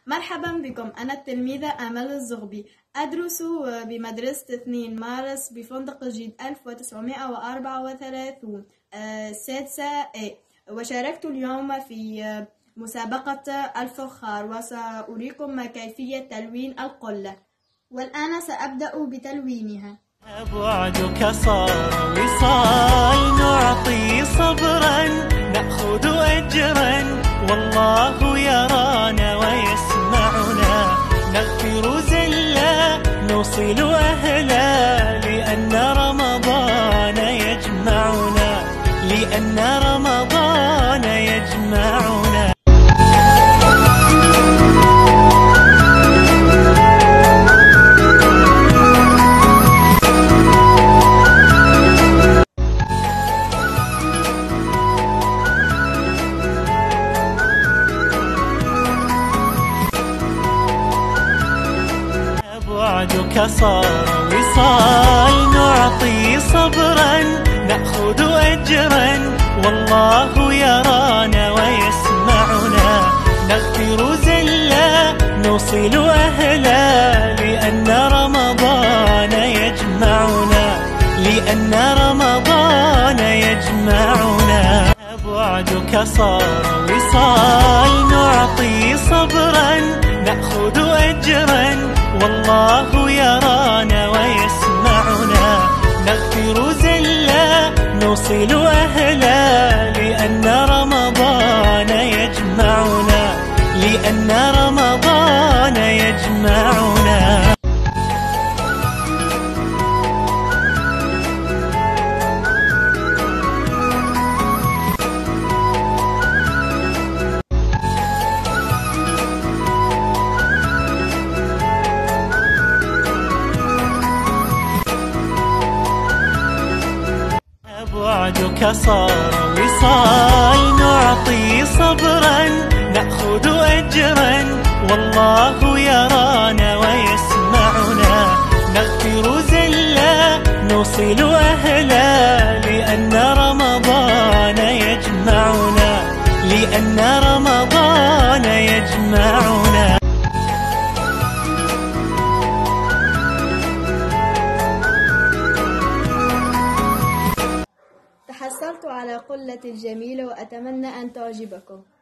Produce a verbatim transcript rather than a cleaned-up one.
مرحبا بكم. أنا التلميذة آمال الزغبي، أدرس بمدرسة اثنين مارس بفندق جيد ألف وتسعمائة وأربعة وثلاثين السادسة A، وشاركت اليوم في مسابقة الفخار، وسأريكم كيفية تلوين القلة، والآن سأبدأ بتلوينها. بعدك صار وصال، نعطي صبرا نأخذ أجرا، والله يرانا ويسمعنا، نغفر زلا نوصل أهلا، لأن رمضان يجمعنا، لأن رمضان يجمعنا. بعدك صار وصال، نعطي صبرا نأخذ أجرا، والله يرانا ويسمعنا، نغفر زلا نوصل أهلا، لأن رمضان يجمعنا، لأن رمضان يجمعنا. بعدك صار وصال، نعطي صبرا نأخذ أجرا، والله يرانا ويسمعنا، نغفر زلا نوصل أهلا، لأن رمضان يجمعنا، لأن رمضان يجمعنا. بعدك صار وصال، نعطي صبرا نأخذ أجرا، والله يرانا ويسمعنا، نغفر زلا نوصل أهلا، لأن رمضان يجمعنا، لأن رمضان يجمعنا. تحصلت على قلة جميلة وأتمنى أن تعجبكم.